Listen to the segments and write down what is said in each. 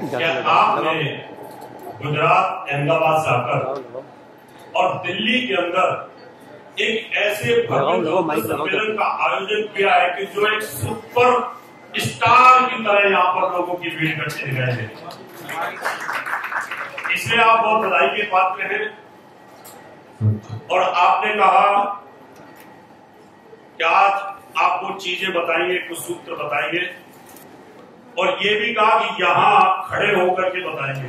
क्या आपने गुजरात अहमदाबाद से आकर और दिल्ली के अंदर एक ऐसे भव्य सम्मेलन का आयोजन किया है कि जो एक सुपर स्टार की तरह यहाँ पर लोगों की भीड़ इकट्ठी दिखाई दे, इसलिए आप बहुत बधाई के पात्र हैं। और आपने कहा कि आज आप कुछ चीजें बताएंगे, कुछ सूत्र बताएंगे, और ये भी कहा कि यहां खड़े होकर के बताएंगे।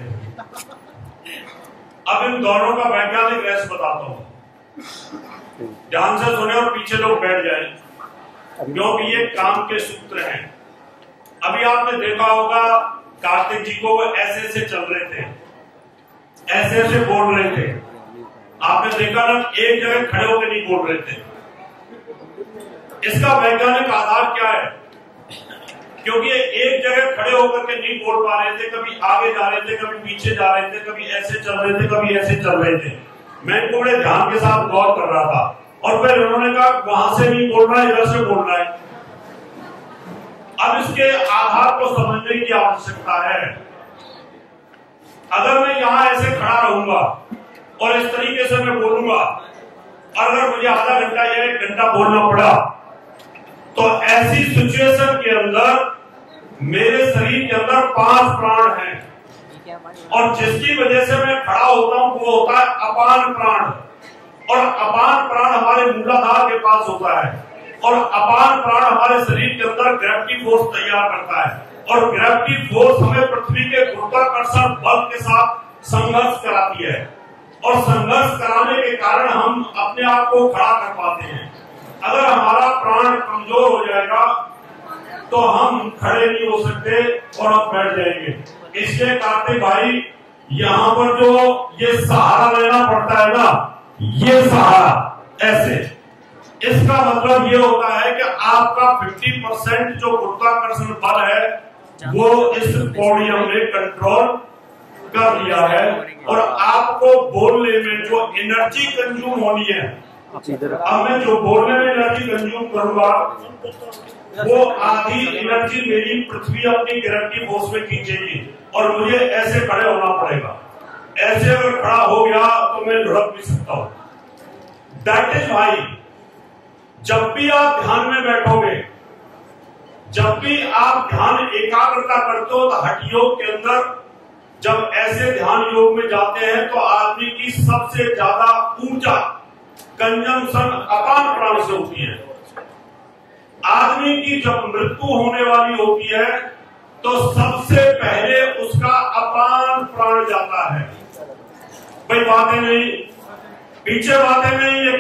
अब इन दोनों का वैज्ञानिक रहस्य बताता हूं, ध्यान से सुने और पीछे लोग बैठ जाए, क्योंकि ये काम के सूत्र हैं। अभी आपने देखा होगा कार्तिक जी को वो ऐसे ऐसे चल रहे थे, ऐसे ऐसे बोल रहे थे। आपने देखा ना, एक जगह खड़े होकर नहीं बोल रहे थे। इसका वैज्ञानिक आधार क्या है? क्योंकि एक जगह खड़े होकर के नहीं बोल पा रहे थे, कभी आगे जा रहे थे, कभी पीछे जा रहे थे, कभी ऐसे चल रहे थे, कभी ऐसे चल रहे थे। मैं इनको बड़े ध्यान के साथ गौर कर रहा था, और फिर उन्होंने कहा वहां से नहीं बोल रहा है, इधर से बोल रहा है। अब इसके आधार को समझने की आवश्यकता है। अगर मैं यहां ऐसे खड़ा रहूंगा और इस तरीके से मैं बोलूंगा, अगर मुझे आधा घंटा या 1 घंटा बोलना पड़ा, तो ऐसी सिचुएशन के अंदर मेरे शरीर के अंदर 5 प्राण हैं, और जिसकी वजह से मैं खड़ा होता हूं वो होता है अपान प्राण। और अपान प्राण हमारे मूलाधार के पास होता है, और अपान प्राण हमारे शरीर के अंदर ग्रेविटी फोर्स तैयार करता है, और ग्रेविटी फोर्स हमें पृथ्वी के गुरुत्वाकर्षण बल के साथ संघर्ष कराती है, और संघर्ष कराने के कारण हम अपने आप को खड़ा कर पाते हैं। अगर हमारा प्राण कमजोर हो जाएगा तो हम खड़े नहीं हो सकते और हम बैठ जाएंगे। इसलिए कार्तिक भाई, यहाँ पर जो ये सहारा लेना पड़ता है ना, ये सहारा ऐसे, इसका मतलब ये होता है कि आपका 50% जो गुरुत्वाकर्षण बल है वो इस पोडियम ने कंट्रोल कर लिया है, और आपको बोलने में जो एनर्जी कंज्यूम होनी है, अब मैं जो बोलने में एनर्जी कंज्यूम करूंगा वो आधी एनर्जी मेरी पृथ्वी अपनी ग्रेविटी फोर्स में खींचेगी, और मुझे ऐसे खड़े होना पड़ेगा। ऐसे अगर खड़ा हो गया तो मैं लुढ़क भी सकता हूं। दैट इज भाई, जब भी आप ध्यान में बैठोगे, जब भी आप ध्यान एकाग्रता करते हो, तो हठ योग के अंदर जब ऐसे ध्यान योग में जाते हैं तो आदमी की सबसे ज्यादा ऊर्जा कंजम्पशन अपान प्राण से होती है। आदमी की जब मृत्यु होने वाली होती है तो सबसे पहले उसका अपान प्राण जाता है। भाई बातें नहीं, पीछे बातें नहीं, ये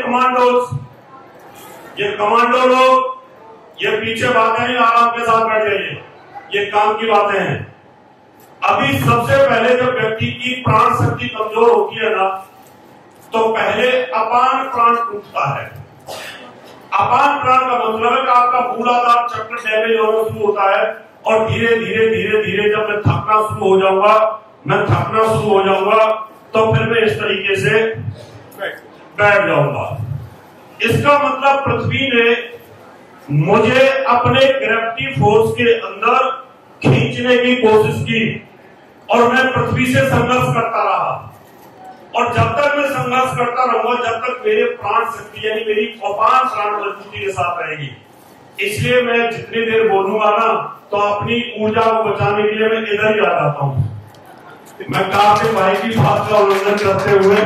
कमांडो लोग, ये पीछे बातें नहीं, आराम के साथ बैठ जाइए, ये काम की बातें हैं। अभी सबसे पहले जब व्यक्ति की प्राण शक्ति कमजोर होती है ना, तो पहले अपान प्राण टूटता है। अपान प्राण का मतलब है कि आपका मूलाधार चक्र डैमेज होना शुरू होता है, और धीरे धीरे धीरे धीरे जब मैं थकना शुरू हो जाऊंगा, तो फिर मैं इस तरीके से बैठ जाऊंगा। इसका मतलब पृथ्वी ने मुझे अपने ग्रेविटी फोर्स के अंदर खींचने की कोशिश की, और मैं पृथ्वी से संघर्ष करता रहा, और जब तक मैं संघर्ष करता रहूंगा, जब तक मेरे प्राण शक्ति यानी मेरी अपान प्राण मजबूती के साथ रहेगी। इसलिए मैं जितनी देर बोलूंगा ना, तो अपनी ऊर्जा को बचाने के लिए मैं इधर ही आ जाता हूं। मैं कार्तिक भाई की बात का उल्लंघन करते हुए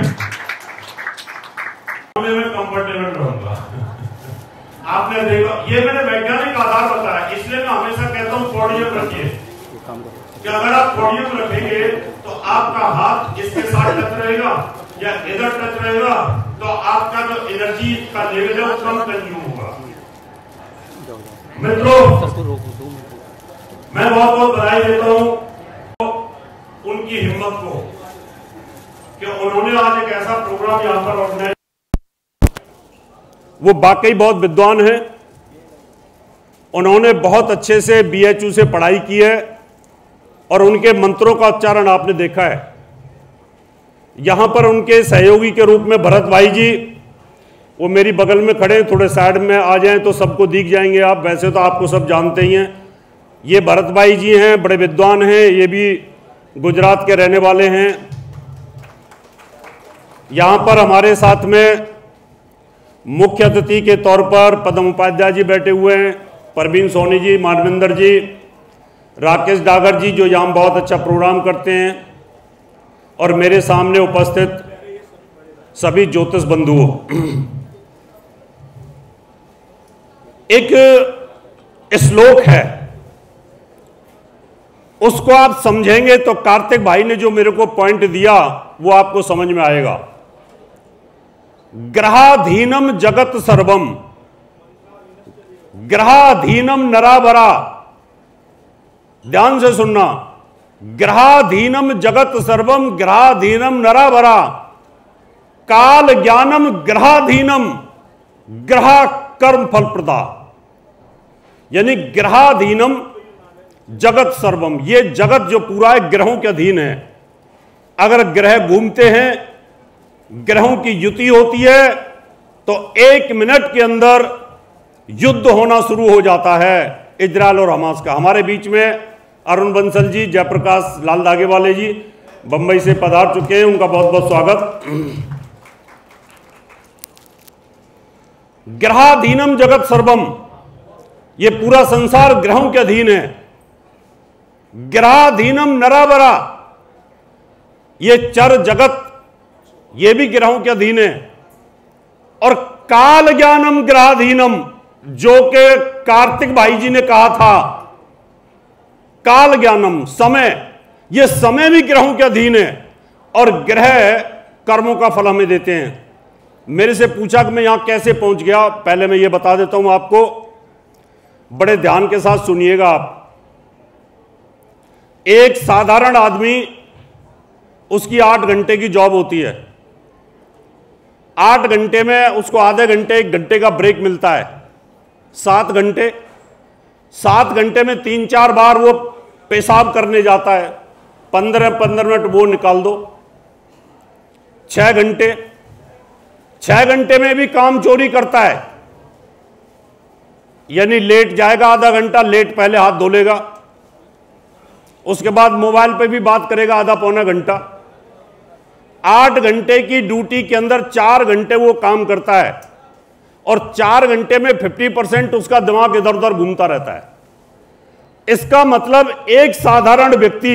मैं कंफर्टेबल रहूंगा। आपने देखा, ये मैंने वैज्ञानिक आधार बताया, इसलिए मैं हमेशा कहता हूँ पोडियम रखिए, कि अगर आप पोडियम रखेंगे तो आपका हाथ इसके साथ टच रहेगा या इधर टच रहेगा, तो आपका जो एनर्जी का लेवल है वो कम कंज्यूम होगा। मित्रों, मैं बहुत बहुत बधाई देता हूं उनकी हिम्मत को कि उन्होंने आज एक ऐसा प्रोग्राम यहां पर ऑर्गेनाइज। वो वाकई बहुत विद्वान हैं, उन्होंने बहुत अच्छे से BHU से पढ़ाई की है, और उनके मंत्रों का उच्चारण आपने देखा है। यहां पर उनके सहयोगी के रूप में भरत भाई जी, वो मेरी बगल में खड़े, थोड़े साइड में आ जाएं तो सबको दिख जाएंगे आप, वैसे तो आपको सब जानते ही हैं। ये भरत भाई जी हैं, बड़े विद्वान हैं, ये भी गुजरात के रहने वाले हैं। यहाँ पर हमारे साथ में मुख्य अतिथि के तौर पर पद्म उपाध्याय जी बैठे हुए हैं, परवीन सोनी जी, मानविंदर जी, राकेश डागर जी जो यहाँ बहुत अच्छा प्रोग्राम करते हैं, और मेरे सामने उपस्थित सभी ज्योतिष बंधुओं। एक श्लोक है, उसको आप समझेंगे तो कार्तिक भाई ने जो मेरे को पॉइंट दिया वो आपको समझ में आएगा। ग्रहाधीनम जगत सर्वम, ग्रहाधीनम नराबरा, ध्यान से सुनना, ग्रहाधीनम जगत सर्वम ग्रहाधीनम नराबरा, काल ज्ञानम ग्रहाधीनम ग्रह कर्म फल प्रदा। यानी ग्रहाधीनम जगत सर्वम, ये जगत जो पूरा है ग्रहों के अधीन है। अगर ग्रह घूमते हैं, ग्रहों की युति होती है, तो 1 मिनट के अंदर युद्ध होना शुरू हो जाता है इजराइल और हमास का। हमारे बीच में अरुण बंसल जी, जयप्रकाश लाल दागेवाले जी बंबई से पधार चुके हैं, उनका बहुत बहुत स्वागत। ग्रहाधीनम जगत सर्वम, ये पूरा संसार ग्रहों के अधीन है। ग्रहाधीनम नराबरा, ये चर जगत ये भी ग्रहों के अधीन है। और काल ज्ञानम ग्रहाधीनम, जो कि कार्तिक भाई जी ने कहा था, काल ज्ञानम समय, ये समय भी ग्रहों के अधीन है। और ग्रह कर्मों का फल हमें देते हैं। मेरे से पूछा कि मैं यहां कैसे पहुंच गया, पहले मैं ये बता देता हूं आपको, बड़े ध्यान के साथ सुनिएगा आप। एक साधारण आदमी, उसकी 8 घंटे की जॉब होती है। 8 घंटे में उसको आधे घंटे 1 घंटे का ब्रेक मिलता है, 7 घंटे। 7 घंटे में 3-4 बार वो पेशाब करने जाता है, 15-15 मिनट वो निकाल दो। 6 घंटे, 6 घंटे में भी काम चोरी करता है, यानी लेट जाएगा आधा घंटा, लेट पहले हाथ धो लेगा, उसके बाद मोबाइल पे भी बात करेगा आधा पौना घंटा। 8 घंटे की ड्यूटी के अंदर 4 घंटे वो काम करता है, और 4 घंटे में 50% उसका दिमाग इधर उधर घूमता रहता है। इसका मतलब एक साधारण व्यक्ति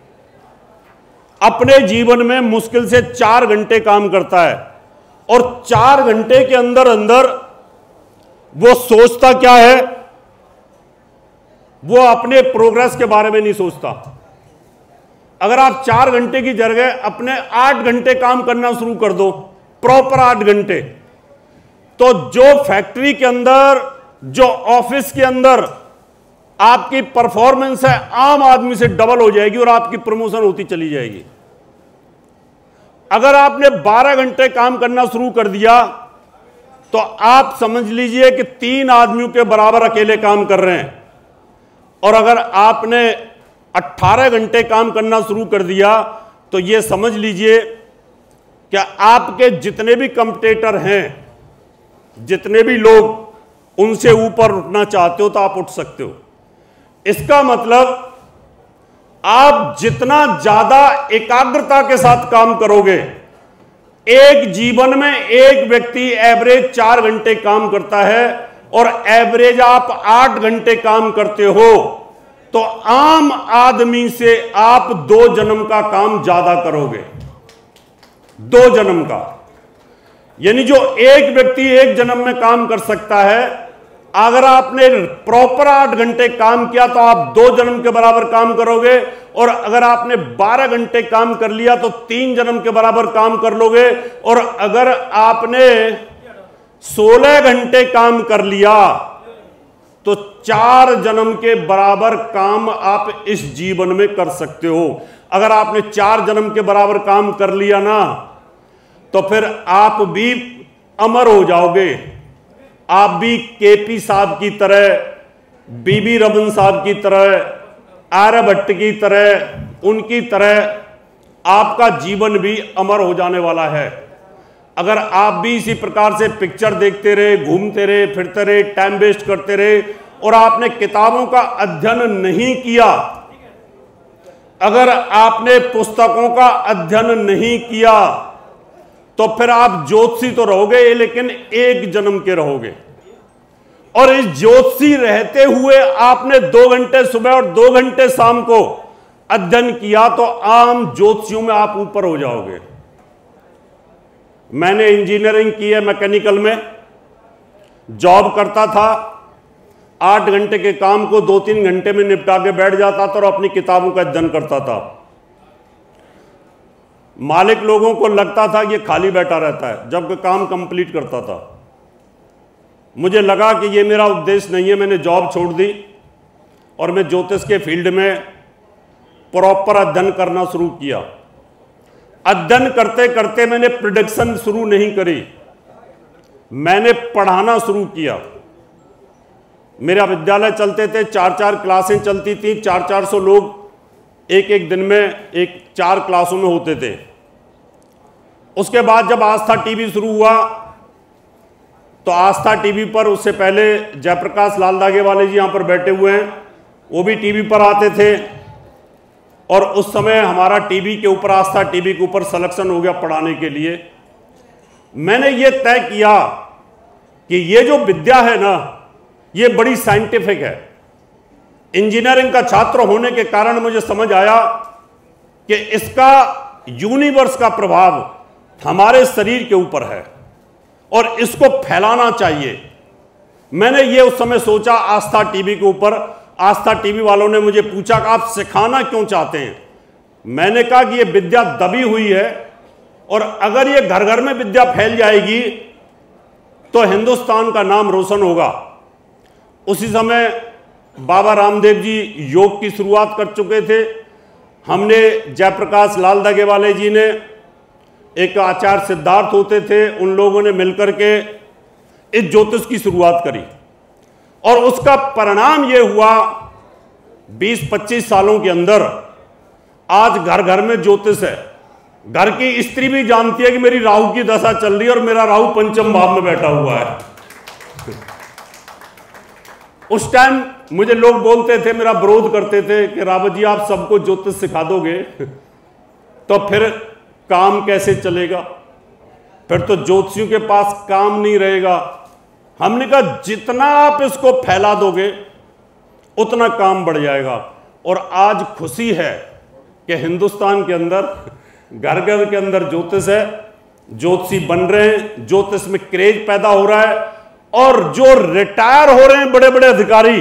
अपने जीवन में मुश्किल से 4 घंटे काम करता है, और 4 घंटे के अंदर अंदर वो सोचता क्या है, वो अपने प्रोग्रेस के बारे में नहीं सोचता। अगर आप 4 घंटे की जगह अपने 8 घंटे काम करना शुरू कर दो, प्रॉपर 8 घंटे, तो जो फैक्ट्री के अंदर, जो ऑफिस के अंदर आपकी परफॉर्मेंस है, आम आदमी से डबल हो जाएगी और आपकी प्रमोशन होती चली जाएगी। अगर आपने 12 घंटे काम करना शुरू कर दिया, तो आप समझ लीजिए कि 3 आदमियों के बराबर अकेले काम कर रहे हैं। और अगर आपने 18 घंटे काम करना शुरू कर दिया, तो यह समझ लीजिए कि आपके जितने भी कंपटीटर हैं, जितने भी लोग उनसे ऊपर उठना चाहते हो, तो आप उठ सकते हो। इसका मतलब आप जितना ज्यादा एकाग्रता के साथ काम करोगे, एक जीवन में एक व्यक्ति एवरेज 4 घंटे काम करता है, और एवरेज आप 8 घंटे काम करते हो, तो आम आदमी से आप 2 जन्म का काम ज्यादा करोगे। 2 जन्म का, यानी जो एक व्यक्ति 1 जन्म में काम कर सकता है, अगर आपने प्रॉपर 8 घंटे काम किया तो आप 2 जन्म के बराबर काम करोगे। और अगर आपने 12 घंटे काम कर लिया तो 3 जन्म के बराबर काम कर लोगे। और अगर आपने 16 घंटे काम कर लिया तो 4 जन्म के बराबर काम आप इस जीवन में कर सकते हो। अगर आपने 4 जन्म के बराबर काम कर लिया ना, तो फिर आप भी अमर हो जाओगे। आप भी केपी साहब की तरह, बीबी रमन साहब की तरह, आर्यभट्ट की तरह, उनकी तरह आपका जीवन भी अमर हो जाने वाला है। अगर आप भी इसी प्रकार से पिक्चर देखते रहे, घूमते रहे, फिरते रहे, टाइम वेस्ट करते रहे, और आपने किताबों का अध्ययन नहीं किया, अगर आपने पुस्तकों का अध्ययन नहीं किया तो फिर आप ज्योतिषी तो रहोगे, लेकिन एक जन्म के रहोगे। और इस ज्योतिषी रहते हुए आपने 2 घंटे सुबह और 2 घंटे शाम को अध्ययन किया तो आम ज्योतिषियों में आप ऊपर हो जाओगे। मैंने इंजीनियरिंग की है, मैकेनिकल में जॉब करता था। 8 घंटे के काम को 2-3 घंटे में निपटा के बैठ जाता था और अपनी किताबों का अध्ययन करता था। मालिक लोगों को लगता था कि ये खाली बैठा रहता है, जबकि काम कंप्लीट करता था। मुझे लगा कि ये मेरा उद्देश्य नहीं है, मैंने जॉब छोड़ दी और मैं ज्योतिष के फील्ड में प्रॉपर अध्ययन करना शुरू किया। अध्ययन करते करते मैंने प्रिडिक्शन शुरू नहीं करी, मैंने पढ़ाना शुरू किया। मेरा विद्यालय चलते थे, 4-4 क्लासें चलती थी, 400 लोग एक दिन में 4 क्लासों में होते थे। उसके बाद जब आस्था टीवी शुरू हुआ तो आस्था टीवी पर, उससे पहले जयप्रकाश लालदागे वाले जी यहाँ पर बैठे हुए हैं, वो भी टीवी पर आते थे। और उस समय हमारा टीवी के ऊपर, आस्था टीवी के ऊपर सिलेक्शन हो गया पढ़ाने के लिए। मैंने ये तय किया कि ये जो विद्या है ना, ये बड़ी साइंटिफिक है। इंजीनियरिंग का छात्र होने के कारण मुझे समझ आया कि इसका यूनिवर्स का प्रभाव हमारे शरीर के ऊपर है और इसको फैलाना चाहिए। मैंने ये उस समय सोचा आस्था टीवी के ऊपर। आस्था टीवी वालों ने मुझे पूछा कि आप सिखाना क्यों चाहते हैं? मैंने कहा कि ये विद्या दबी हुई है और अगर ये घर घर में विद्या फैल जाएगी तो हिंदुस्तान का नाम रोशन होगा। उसी समय बाबा रामदेव जी योग की शुरुआत कर चुके थे। हमने जयप्रकाश लालदागे वाले जी ने, एक आचार्य सिद्धार्थ होते थे, उन लोगों ने मिलकर के इस ज्योतिष की शुरुआत करी और उसका परिणाम यह हुआ 20-25 सालों के अंदर आज घर घर में ज्योतिष है। घर की स्त्री भी जानती है कि मेरी राहु की दशा चल रही है और मेरा राहु पंचम भाव में बैठा हुआ है। उस टाइम मुझे लोग बोलते थे, मेरा विरोध करते थे कि रावत जी आप सबको ज्योतिष सिखा दोगे तो फिर काम कैसे चलेगा, फिर तो ज्योतिषियों के पास काम नहीं रहेगा। हमने कहा जितना आप इसको फैला दोगे उतना काम बढ़ जाएगा। और आज खुशी है कि हिंदुस्तान के अंदर घर घर के अंदर ज्योतिष है, ज्योतिषी बन रहे हैं, ज्योतिष में क्रेज पैदा हो रहा है। और जो रिटायर हो रहे हैं बड़े बड़े अधिकारी,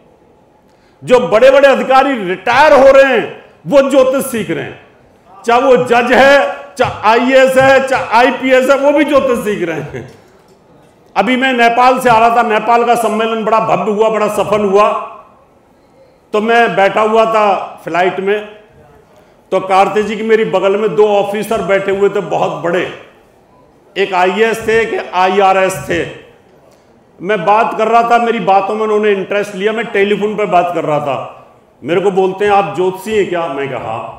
जो बड़े बड़े अधिकारी रिटायर हो रहे हैं वो ज्योतिष सीख रहे हैं। चाहे वो जज है, चाहे IAS है, चाहे IPS है, वो भी ज्योतिष सीख रहे हैं। अभी मैं नेपाल से आ रहा था, नेपाल का सम्मेलन बड़ा भव्य हुआ, बड़ा सफल हुआ। तो मैं बैठा हुआ था फ्लाइट में, तो कार्तिक जी की मेरी बगल में 2 ऑफिसर बैठे हुए थे बहुत बड़े, एक IAS थे, एक IRS थे। मैं बात कर रहा था, मेरी बातों में उन्होंने इंटरेस्ट लिया। मैं टेलीफोन पर बात कर रहा था, मेरे को बोलते हैं आप ज्योतिषी हैं क्या? मैं कहा हाँ।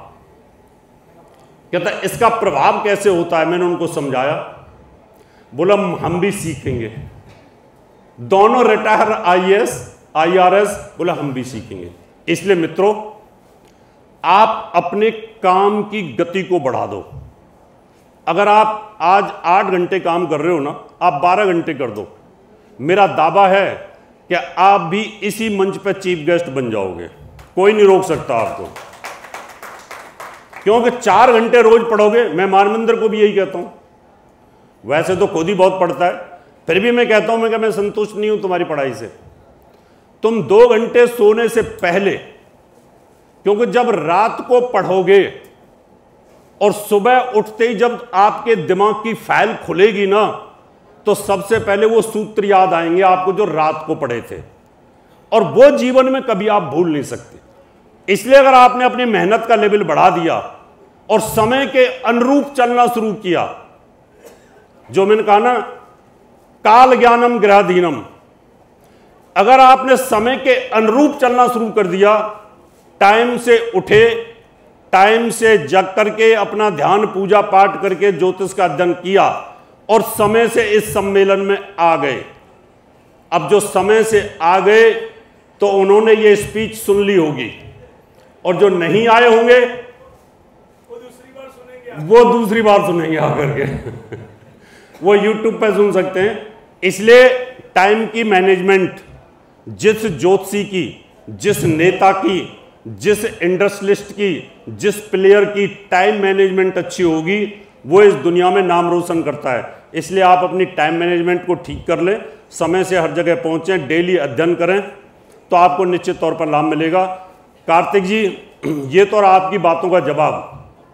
कहता इसका प्रभाव कैसे होता है? मैंने उनको समझाया। बोला हम भी सीखेंगे। दोनों रिटायर IAS IRS, बोला हम भी सीखेंगे। इसलिए मित्रों, आप अपने काम की गति को बढ़ा दो। अगर आप आज 8 घंटे काम कर रहे हो ना, आप 12 घंटे कर दो। मेरा दावा है कि आप भी इसी मंच पर चीफ गेस्ट बन जाओगे, कोई नहीं रोक सकता आपको। क्योंकि 4 घंटे रोज पढ़ोगे। मैं मानवेंद्र को भी यही कहता हूं, वैसे तो खुद ही बहुत पढ़ता है, फिर भी मैं कहता हूं मैं संतुष्ट नहीं हूं तुम्हारी पढ़ाई से। तुम 2 घंटे सोने से पहले, क्योंकि जब रात को पढ़ोगे और सुबह उठते ही जब आपके दिमाग की फाइल खुलेगी ना, तो सबसे पहले वो सूत्र याद आएंगे आपको जो रात को पढ़े थे, और वो जीवन में कभी आप भूल नहीं सकते। इसलिए अगर आपने अपनी मेहनत का लेवल बढ़ा दिया और समय के अनुरूप चलना शुरू किया, जो मैंने कहा ना, काल ज्ञानम ग्रहाधीनम, अगर आपने समय के अनुरूप चलना शुरू कर दिया, टाइम से उठे, टाइम से जग करके अपना ध्यान पूजा पाठ करके ज्योतिष का अध्ययन किया और समय से इस सम्मेलन में आ गए। अब जो समय से आ गए तो उन्होंने ये स्पीच सुन ली होगी। और जो नहीं आए होंगे वो दूसरी बार सुनेंगे आकर के वो YouTube पे सुन सकते हैं। इसलिए टाइम की मैनेजमेंट जिस ज्योतिषी की, जिस नेता की, जिस इंडस्ट्रियलिस्ट की, जिस प्लेयर की टाइम मैनेजमेंट अच्छी होगी वो इस दुनिया में नाम रोशन करता है। इसलिए आप अपनी टाइम मैनेजमेंट को ठीक कर लें, समय से हर जगह पहुंचें, डेली अध्ययन करें, तो आपको निश्चित तौर पर लाभ मिलेगा। कार्तिक जी, ये तो रहा आपकी बातों का जवाब।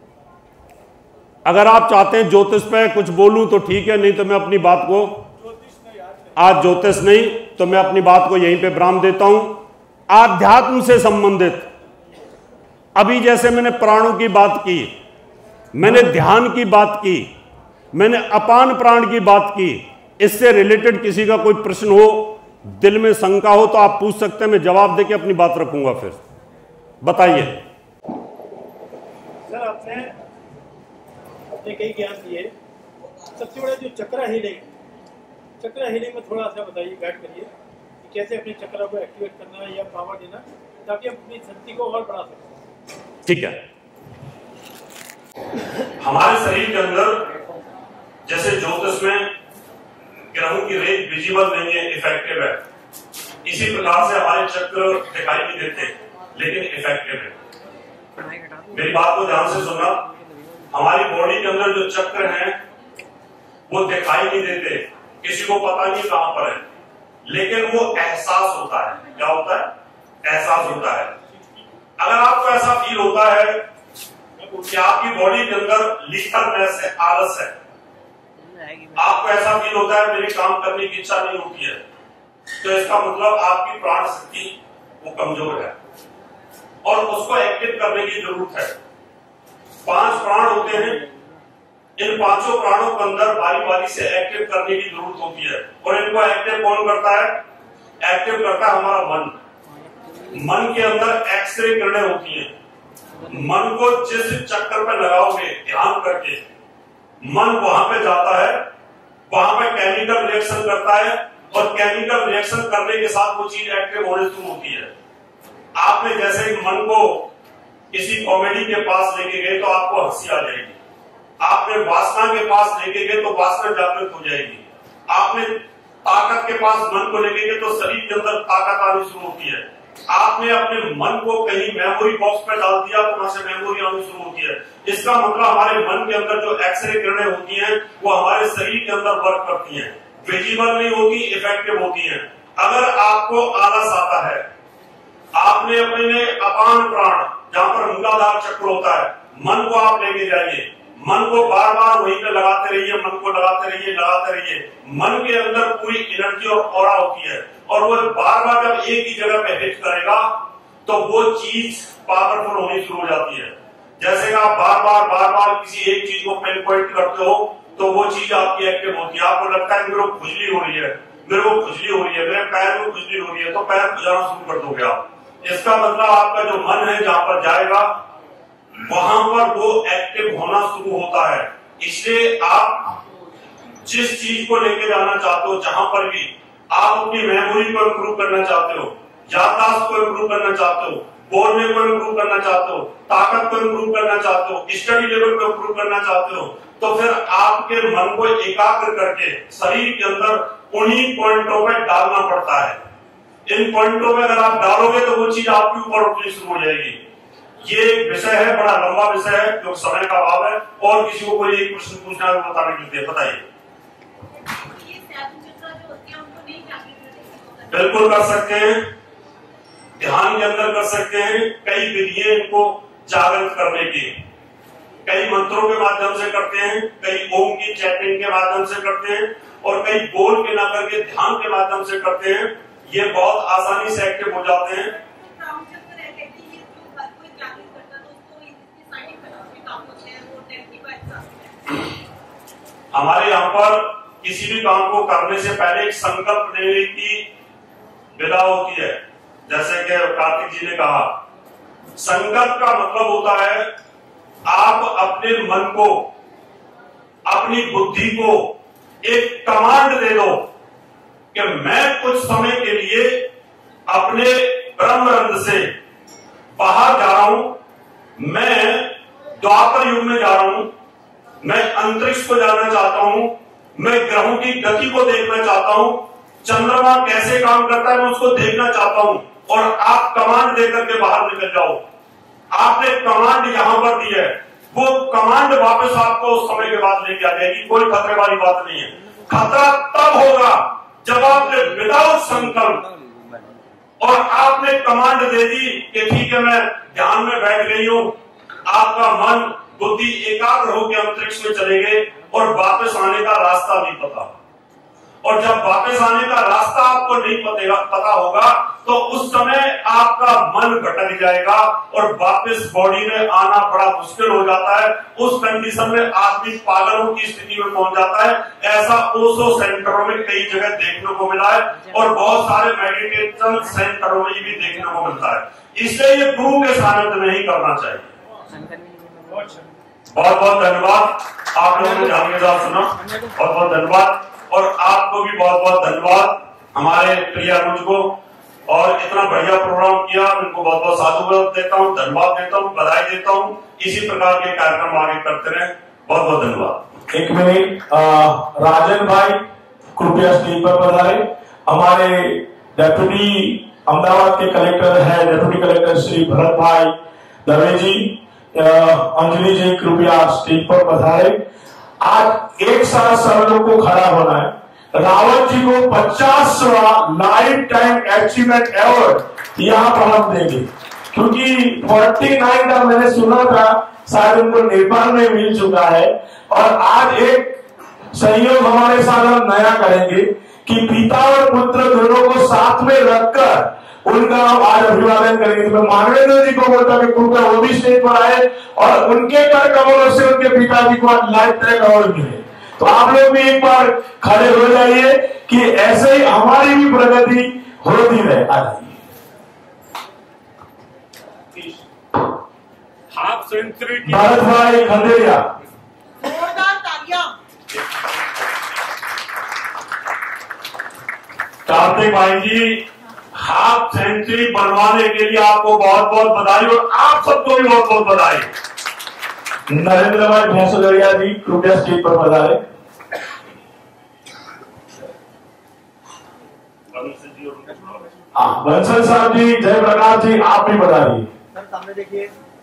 अगर आप चाहते हैं ज्योतिष पे कुछ बोलूं तो ठीक है, नहीं तो मैं अपनी बात को, आज ज्योतिष नहीं तो मैं अपनी बात को यहीं पे विराम देता हूं। आध्यात्म से संबंधित, अभी जैसे मैंने प्राणों की बात की, मैंने ध्यान की बात की, मैंने अपान प्राण की बात की, इससे रिलेटेड किसी का कोई प्रश्न हो, दिल में शंका हो तो आप पूछ सकते हैं, मैं जवाब देके अपनी बात रखूंगा। फिर बताइए सर, आपने कई ज्ञान दिए। सबसे बड़ा जो चक्र हीलिंग में थोड़ा सा बताइए, गाइड करिए कि कैसे अपने चक्र को एक्टिवेट करना है या पावर देना ताकि हम अपनी शक्ति को और बढ़ा सकें। ठीक है। हमारे शरीर के अंदर जैसे ज्योतिष में ग्रहों की रेंज विजिबल नहीं है, इफेक्टिव है, इसी प्रकार से हमारे चक्र दिखाई नहीं देते लेकिन इफेक्टिव है। मेरी बात को ध्यान से सुनना। हमारी बॉडी के अंदर जो चक्र हैं वो दिखाई नहीं देते, किसी को पता नहीं कहां पर है, लेकिन वो एहसास होता है। क्या होता है? एहसास होता है। अगर आपको ऐसा फील होता है कि आपकी बॉडी के अंदर लीथरनेस है, आलस है, आपको ऐसा फील होता है मेरे काम करने की इच्छा नहीं होती है, तो इसका मतलब आपकी प्राण शक्ति वो कमजोर है और उसको एक्टिव करने की जरूरत है। 5 प्राण होते हैं, इन 5 प्राणों के अंदर बारी बारी से एक्टिव करने की जरूरत होती है। और इनको एक्टिव कौन करता है? एक्टिव करता है हमारा मन। मन के अंदर एक्सरे किरणें होती हैं। मन को जिस चक्कर पे लगाओगे ध्यान करके, मन वहां पे जाता है, वहां पे केमिकल रिएक्शन करता है और केमिकल रिएक्शन करने के साथ वो चीज एक्टिव होने शुरू होती है। आपने जैसे मन को किसी कॉमेडी के पास लेके गए तो आपको हंसी आ जाएगी, आपने वासना के पास लेके गए तो वासना जागृत हो जाएगी, आपने ताकत के पास मन को लेके गए तो शरीर के अंदर ताकत आनी शुरू होती है, आपने अपने मन को कहीं मेमोरी बॉक्स पे डाल दिया तो वहां से मेमोरी आनी शुरू होती है। इसका मतलब हमारे मन के अंदर जो एक्सरे किरणें होती हैं वो हमारे शरीर के अंदर वर्क करती हैं, विजिबल नहीं होती, इफेक्टिव होती हैं। अगर आपको आलस आता है, आपने अपने अपान प्राण जहां पर मूलाधार चक्र होता है, मन को आप लेके जाइए, मन को बार बार वहीं पे लगाते रहिए, मन को लगाते रहिए, लगाते रहिए। मन के अंदर पूरी एनर्जी और ऑरा होती है और वो बार बार जब एक ही जगह पे हिट करेगा तो वो चीज पावरफुल होनी शुरू हो जाती है। जैसे आप बार बार किसी एक चीज को पिन पॉइंट करते हो तो वो चीज आपकी एक्टिव होती है। आपको लगता है मेरे को खुजली हो रही है, मेरे को खुजली हो रही है, मेरे पैर में खुजली हो रही है, तो पैर खुजाना शुरू कर दोगे आप। इसका मतलब आपका जो मन है जहां पर जाएगा वहां पर वो एक्टिव होना शुरू होता है। इसलिए आप जिस चीज को लेके जाना चाहते हो, जहां पर भी आप अपनी मेमोरी को इंप्रूव करना चाहते हो, याददाश्त को इंप्रूव करना चाहते हो, बोलने को इंप्रूव करना चाहते हो, ताकत को इंप्रूव करना चाहते हो, स्टडी लेवल को इंप्रूव करना चाहते हो, तो फिर आपके मन को एकाग्र करके शरीर के अंदर उन्हीं पॉइंटों पर डालना पड़ता है। इन पॉइंटों में अगर आप डालोगे तो वो चीज आपके ऊपर उठनी शुरू हो जाएगी। ये एक विषय है, बड़ा लंबा विषय है, जो समय का अभाव है। और किसी को कोई एक प्रश्न पूछना है बताने के लिए बताइए। बिल्कुल कर सकते हैं, ध्यान के अंदर कर सकते हैं। कई विधियां इनको जागृत करने की, कई मंत्रों के माध्यम से करते हैं, कई ओम की चैंटिंग के माध्यम से करते हैं और कई बोल के ना करके ध्यान के माध्यम से करते हैं। ये बहुत आसानी से एक्टिव हो जाते हैं। हमारे यहाँ पर किसी भी काम को करने से पहले एक संकल्प लेने की विधा होती है। जैसे कि कार्तिक जी ने कहा, संकल्प का मतलब होता है आप अपने मन को, अपनी बुद्धि को एक कमांड दे दो कि मैं कुछ समय के लिए अपने ब्रह्मरंध्र से बाहर जा रहा हूं, मैं द्वापर युग में जा रहा हूं, मैं अंतरिक्ष को जानना चाहता हूं, मैं ग्रहों की गति को देखना चाहता हूं, चंद्रमा कैसे काम करता है मैं उसको देखना चाहता हूं, और आप कमांड देकर के बाहर निकल जाओ। आपने कमांड यहां पर दी है, वो कमांड वापस आपको उस समय के बाद लेके आ जाएगी, कोई खतरे वाली बात नहीं है। खतरा तब होगा जब आपने विदाउट संकल्प और आपने कमांड दे दी कि ठीक है मैं ध्यान में बैठ गई हूं, आपका मन बुद्धि एकाग्र होकर अंतरिक्ष में चले गए और वापस आने का रास्ता नहीं पता। और जब वापस आने का रास्ता आपको नहीं पता होगा तो उस समय आपका मन भटक जाएगा और वापस बॉडी में आना बड़ा मुश्किल हो जाता है। उस कंडीशन में आदमी पागलों की स्थिति में पहुंच जाता है। ऐसा ओशो सेंटरों में कई जगह देखने को मिला है और बहुत सारे मेडिटेशन सेंटरों में भी देखने को मिलता है। इसलिए ये गुरु के सानिध्य में ही करना चाहिए। बहुत बहुत धन्यवाद, आप लोगों ने ध्यान के साथ सुना, बहुत बहुत धन्यवाद। और आपको भी बहुत बहुत धन्यवाद, हमारे प्रिय अनुज को, और इतना बढ़िया प्रोग्राम किया, उनको बहुत बहुत साधुवाद देता हूँ, धन्यवाद देता हूँ, बधाई देता हूँ। इसी प्रकार के कार्यक्रम आगे करते रहे। बहुत बहुत धन्यवाद। एक मिनट, राजन भाई कृपया स्टेज पर पधारे। हमारे डेप्यूटी अहमदाबाद के कलेक्टर है, डेप्यूटी कलेक्टर श्री भरत भाई दवे जी, अंजलि जी कृपया स्टेज पर पधारे। आज एक साथ सब लोग को खड़ा होना है। रावत जी को 50वां लाइफ टाइम अचीवमेंट अवार्ड यहाँ पर हम देंगे, क्योंकि 49 का मैंने सुना था, शायद उनको नेपाल में मिल चुका है। और आज एक सहयोग हमारे साथ हम नया करेंगे कि पिता और पुत्र दोनों को साथ में रखकर उनका आज अभिवादन करेंगे। तो मैं मानवेंद्र जी को बोलता कि कृपया वो भी स्टेज पर आए और उनके कर कमलों से उनके पिताजी को आज लाइफ टाइम अवार्ड मिले। तो आप लोग भी एक बार खड़े हो जाइए कि ऐसे ही हमारी भी प्रगति होती रहे। आ जाइए। हाफ सेंचुरी की भरत भाई खंडेरिया, जोरदार तालियां। कार्तिक भाई जी, हाफ सेंचुरी बनवाने के लिए आपको बहुत बहुत बधाई, और आप सबको भी बहुत बहुत बधाई। नरेंद्र भाई भैंसुलरिया जी कृपया स्टेज पर पधारे। बंसल साहब जी, जयप्रकाश जी, आप भी पधारिए। सर सामने देखिए,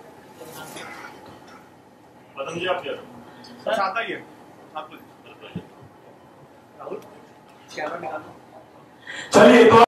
पदम जी आप सर आता ही है, राहुल कैमरा निकालो। चलिए तो